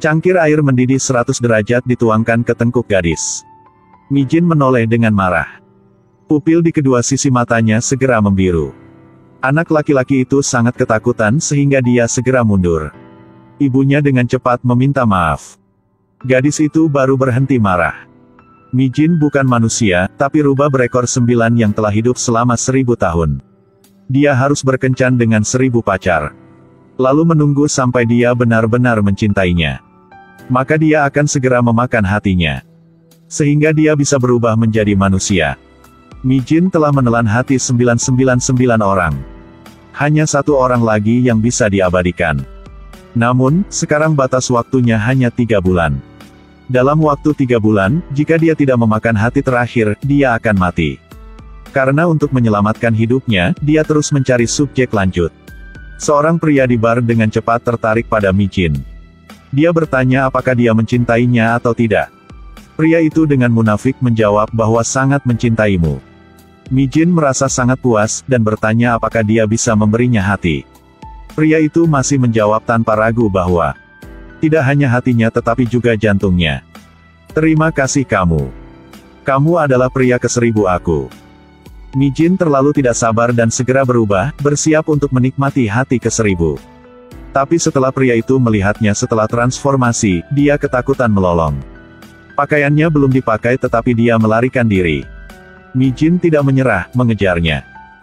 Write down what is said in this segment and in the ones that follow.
Secangkir air mendidih 100 derajat dituangkan ke tengkuk gadis. Mi Jin menoleh dengan marah. Pupil di kedua sisi matanya segera membiru. Anak laki-laki itu sangat ketakutan sehingga dia segera mundur. Ibunya dengan cepat meminta maaf. Gadis itu baru berhenti marah. Mi Jin bukan manusia, tapi rubah berekor 9 yang telah hidup selama 1000 tahun. Dia harus berkencan dengan 1000 pacar. Lalu menunggu sampai dia benar-benar mencintainya. Maka dia akan segera memakan hatinya. Sehingga dia bisa berubah menjadi manusia. Mi Jin telah menelan hati 999 orang. Hanya satu orang lagi yang bisa diabadikan. Namun, sekarang batas waktunya hanya 3 bulan. Dalam waktu 3 bulan, jika dia tidak memakan hati terakhir, dia akan mati. Karena untuk menyelamatkan hidupnya, dia terus mencari subjek lanjut. Seorang pria di bar dengan cepat tertarik pada Mi Jin. Dia bertanya apakah dia mencintainya atau tidak. Pria itu dengan munafik menjawab bahwa sangat mencintaimu. Mi Jin merasa sangat puas, dan bertanya apakah dia bisa memberinya hati. Pria itu masih menjawab tanpa ragu bahwa tidak hanya hatinya tetapi juga jantungnya. Terima kasih kamu. Kamu adalah pria ke-1000 aku. Mi Jin terlalu tidak sabar dan segera berubah, bersiap untuk menikmati hati ke-1000. Tapi setelah pria itu melihatnya setelah transformasi, dia ketakutan melolong. Pakaiannya belum dipakai tetapi dia melarikan diri. Mi Jin tidak menyerah, mengejarnya.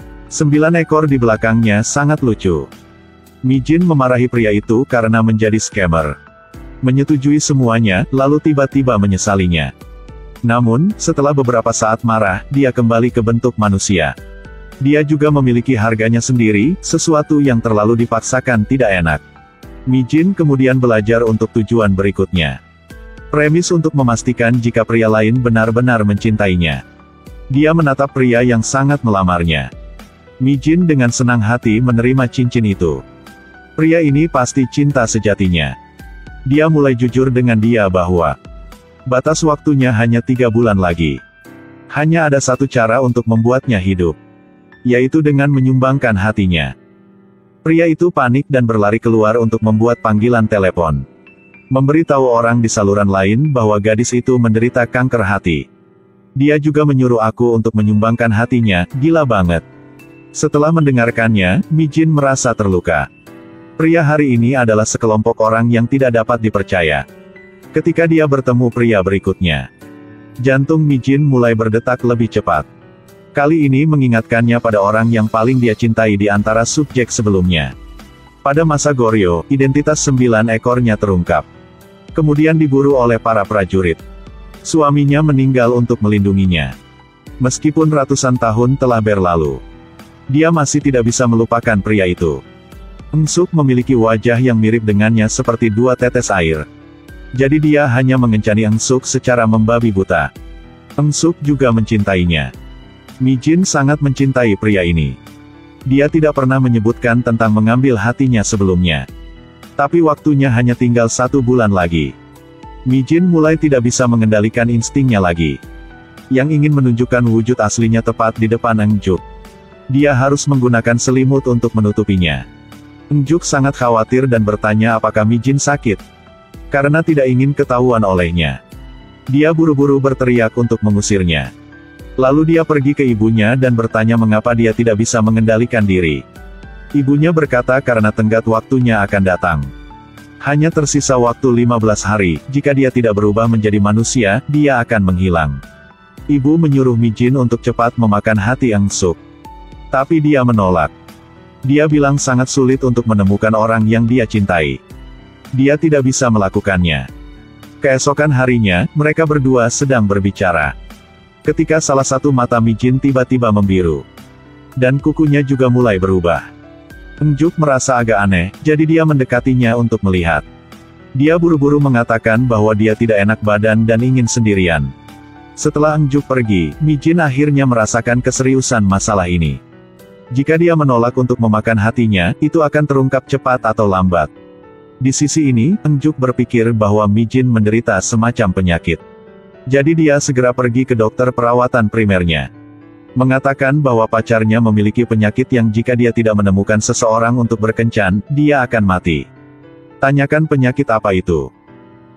9 ekor di belakangnya sangat lucu. Mi Jin memarahi pria itu karena menjadi scammer. Menyetujui semuanya, lalu tiba-tiba menyesalinya. Namun, setelah beberapa saat marah, dia kembali ke bentuk manusia. Dia juga memiliki harganya sendiri, sesuatu yang terlalu dipaksakan tidak enak. Mi Jin kemudian belajar untuk tujuan berikutnya. Premis untuk memastikan jika pria lain benar-benar mencintainya. Dia menatap pria yang sangat melamarnya. Mi Jin dengan senang hati menerima cincin itu. Pria ini pasti cinta sejatinya. Dia mulai jujur dengan dia bahwa batas waktunya hanya 3 bulan lagi. Hanya ada satu cara untuk membuatnya hidup. Yaitu dengan menyumbangkan hatinya. Pria itu panik dan berlari keluar untuk membuat panggilan telepon. Memberitahu orang di saluran lain bahwa gadis itu menderita kanker hati. Dia juga menyuruh aku untuk menyumbangkan hatinya, gila banget. Setelah mendengarkannya, Mi Jin merasa terluka. Pria hari ini adalah sekelompok orang yang tidak dapat dipercaya. Ketika dia bertemu pria berikutnya, jantung Mi Jin mulai berdetak lebih cepat. Kali ini mengingatkannya pada orang yang paling dia cintai di antara subjek sebelumnya. Pada masa Goryeo, identitas 9 ekornya terungkap. Kemudian diburu oleh para prajurit. Suaminya meninggal untuk melindunginya. Meskipun ratusan tahun telah berlalu, dia masih tidak bisa melupakan pria itu. Eng Suk memiliki wajah yang mirip dengannya seperti 2 tetes air. Jadi dia hanya mengencani Eng Suk secara membabi buta. Eng Suk juga mencintainya. Mi Jin sangat mencintai pria ini. Dia tidak pernah menyebutkan tentang mengambil hatinya sebelumnya. Tapi waktunya hanya tinggal 1 bulan lagi. Mi Jin mulai tidak bisa mengendalikan instingnya lagi. Yang ingin menunjukkan wujud aslinya tepat di depan Eng Juk. Dia harus menggunakan selimut untuk menutupinya. Eng Juk sangat khawatir dan bertanya apakah Mi Jin sakit. Karena tidak ingin ketahuan olehnya. Dia buru-buru berteriak untuk mengusirnya. Lalu dia pergi ke ibunya dan bertanya mengapa dia tidak bisa mengendalikan diri. Ibunya berkata karena tenggat waktunya akan datang. Hanya tersisa waktu 15 hari, jika dia tidak berubah menjadi manusia, dia akan menghilang. Ibu menyuruh Mi Jin untuk cepat memakan hati Eng Suk. Tapi dia menolak. Dia bilang sangat sulit untuk menemukan orang yang dia cintai. Dia tidak bisa melakukannya. Keesokan harinya, mereka berdua sedang berbicara. Ketika salah satu mata Mi Jin tiba-tiba membiru. Dan kukunya juga mulai berubah. Eng Juk merasa agak aneh, jadi dia mendekatinya untuk melihat. Dia buru-buru mengatakan bahwa dia tidak enak badan dan ingin sendirian. Setelah Eng Juk pergi, Mi Jin akhirnya merasakan keseriusan masalah ini. Jika dia menolak untuk memakan hatinya, itu akan terungkap cepat atau lambat. Di sisi ini, Eng Juk berpikir bahwa Mi Jin menderita semacam penyakit. Jadi dia segera pergi ke dokter perawatan primernya. Mengatakan bahwa pacarnya memiliki penyakit yang jika dia tidak menemukan seseorang untuk berkencan, dia akan mati. Tanyakan penyakit apa itu.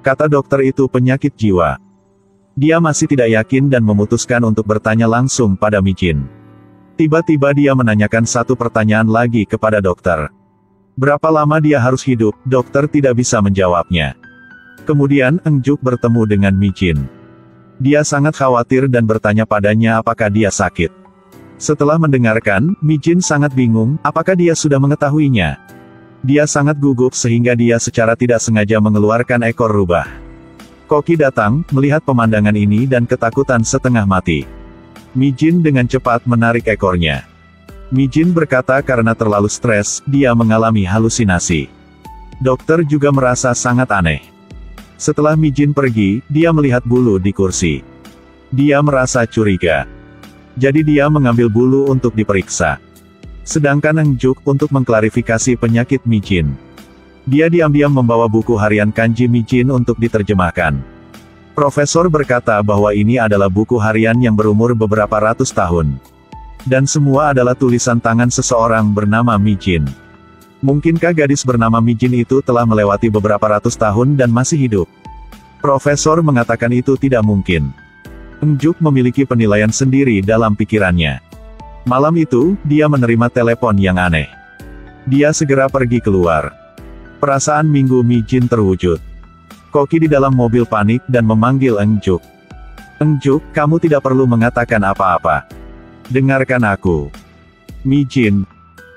Kata dokter itu penyakit jiwa. Dia masih tidak yakin dan memutuskan untuk bertanya langsung pada Mijin. Tiba-tiba dia menanyakan satu pertanyaan lagi kepada dokter. Berapa lama dia harus hidup? Dokter tidak bisa menjawabnya. Kemudian, Eng Juk bertemu dengan Mijin. Dia sangat khawatir dan bertanya padanya apakah dia sakit. Setelah mendengarkan, Mijin sangat bingung, apakah dia sudah mengetahuinya. Dia sangat gugup sehingga dia secara tidak sengaja mengeluarkan ekor rubah. Koki datang, melihat pemandangan ini dan ketakutan setengah mati. Mijin dengan cepat menarik ekornya. Mijin berkata karena terlalu stres, dia mengalami halusinasi. Dokter juga merasa sangat aneh. Setelah Mijin pergi, dia melihat bulu di kursi. Dia merasa curiga. Jadi dia mengambil bulu untuk diperiksa. Sedangkan Eng Juk untuk mengklarifikasi penyakit Mijin. Dia diam-diam membawa buku harian kanji Mijin untuk diterjemahkan. Profesor berkata bahwa ini adalah buku harian yang berumur beberapa ratus tahun. Dan semua adalah tulisan tangan seseorang bernama Mijin. Mungkinkah gadis bernama Mijin itu telah melewati beberapa ratus tahun dan masih hidup? Profesor mengatakan itu tidak mungkin. Eng Juk memiliki penilaian sendiri dalam pikirannya. Malam itu, dia menerima telepon yang aneh. Dia segera pergi keluar. Perasaan minggu Mijin terwujud. Koki di dalam mobil panik dan memanggil Eng Juk. Eng Juk, kamu tidak perlu mengatakan apa-apa. Dengarkan aku. Mijin.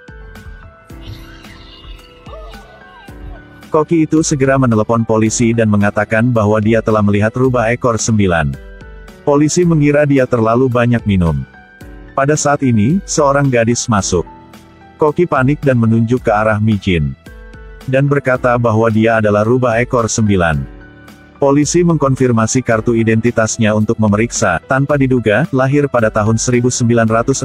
Koki itu segera menelepon polisi dan mengatakan bahwa dia telah melihat rubah ekor 9. Polisi mengira dia terlalu banyak minum. Pada saat ini, seorang gadis masuk. Koki panik dan menunjuk ke arah Mijin. Dan berkata bahwa dia adalah rubah ekor 9. Polisi mengkonfirmasi kartu identitasnya untuk memeriksa, tanpa diduga, lahir pada tahun 1962.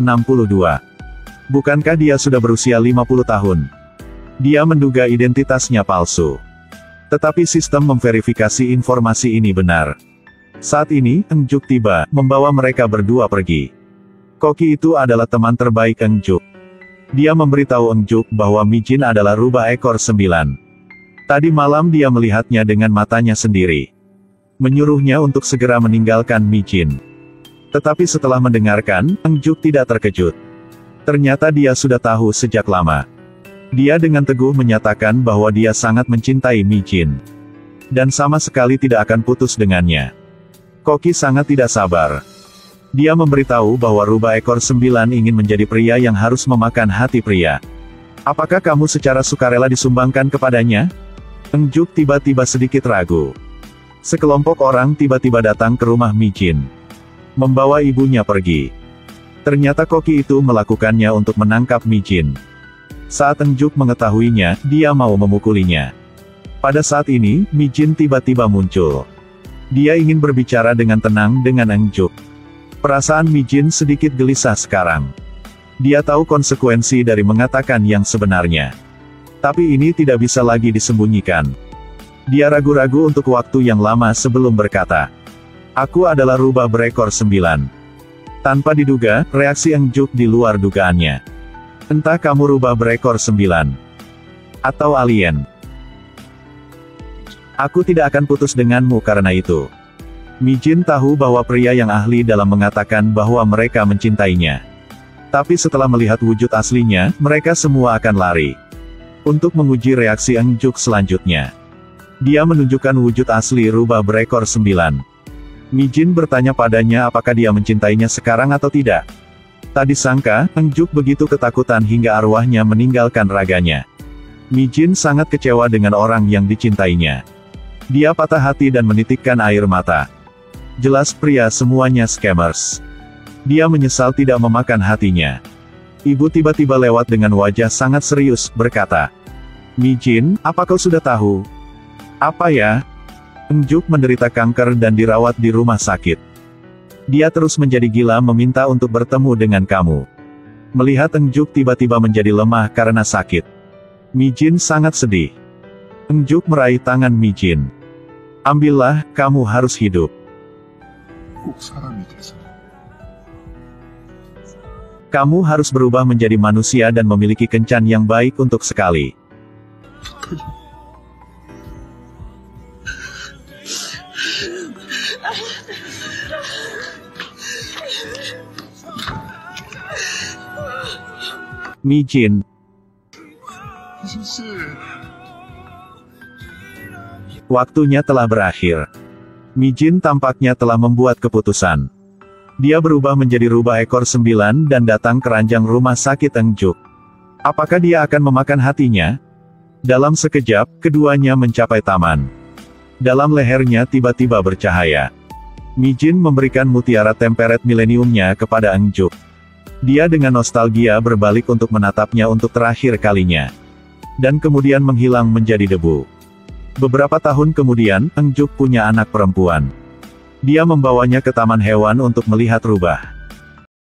Bukankah dia sudah berusia 50 tahun? Dia menduga identitasnya palsu. Tetapi sistem memverifikasi informasi ini benar. Saat ini, Eng Juk tiba, membawa mereka berdua pergi. Koki itu adalah teman terbaik Eng Juk. Dia memberitahu Eng Juk bahwa Mijin adalah rubah ekor 9. Tadi malam dia melihatnya dengan matanya sendiri. Menyuruhnya untuk segera meninggalkan Mijin. Tetapi setelah mendengarkan, Eng Juk tidak terkejut. Ternyata dia sudah tahu sejak lama. Dia dengan teguh menyatakan bahwa dia sangat mencintai Mijin. Dan sama sekali tidak akan putus dengannya. Koki sangat tidak sabar. Dia memberitahu bahwa rubah ekor 9 ingin menjadi pria yang harus memakan hati pria. Apakah kamu secara sukarela disumbangkan kepadanya? Eng Juk tiba-tiba sedikit ragu. Sekelompok orang tiba-tiba datang ke rumah Mijin. Membawa ibunya pergi. Ternyata Koki itu melakukannya untuk menangkap Mijin. Saat Eng Juk mengetahuinya, dia mau memukulinya. Pada saat ini, Mijin tiba-tiba muncul. Dia ingin berbicara dengan tenang dengan Eng Juk. Perasaan Mijin sedikit gelisah sekarang. Dia tahu konsekuensi dari mengatakan yang sebenarnya. Tapi ini tidak bisa lagi disembunyikan. Dia ragu-ragu untuk waktu yang lama sebelum berkata. Aku adalah rubah berekor 9. Tanpa diduga, reaksi Eng Juk di luar dugaannya. Entah kamu rubah berekor 9. Atau alien. Aku tidak akan putus denganmu karena itu. Mijin tahu bahwa pria yang ahli dalam mengatakan bahwa mereka mencintainya. Tapi setelah melihat wujud aslinya, mereka semua akan lari. Untuk menguji reaksi Eng Juk selanjutnya. Dia menunjukkan wujud asli rubah berekor 9. Mijin bertanya padanya apakah dia mencintainya sekarang atau tidak. Tak disangka, Eng Juk begitu ketakutan hingga arwahnya meninggalkan raganya. Mijin sangat kecewa dengan orang yang dicintainya. Dia patah hati dan menitikkan air mata. Jelas pria semuanya scammers. Dia menyesal tidak memakan hatinya. Ibu tiba-tiba lewat dengan wajah sangat serius, berkata. Mijin, apa kau sudah tahu? Apa ya? Eng Juk menderita kanker dan dirawat di rumah sakit. Dia terus menjadi gila meminta untuk bertemu dengan kamu. Melihat Eng Juk tiba-tiba menjadi lemah karena sakit. Mijin sangat sedih. Eng Juk meraih tangan Mijin. Ambillah, kamu harus hidup. Kamu harus berubah menjadi manusia dan memiliki kencan yang baik untuk sekali. Mi Jin. Waktunya telah berakhir. Mi Jin tampaknya telah membuat keputusan. Dia berubah menjadi rubah ekor 9 dan datang ke ranjang rumah sakit Engjuk. Apakah dia akan memakan hatinya? Dalam sekejap, keduanya mencapai taman. Dalam lehernya tiba-tiba bercahaya. Mi Jin memberikan mutiara temperet mileniumnya kepada Engjuk. Dia dengan nostalgia berbalik untuk menatapnya untuk terakhir kalinya. Dan kemudian menghilang menjadi debu. Beberapa tahun kemudian, Engjuk punya anak perempuan. Dia membawanya ke taman hewan untuk melihat rubah.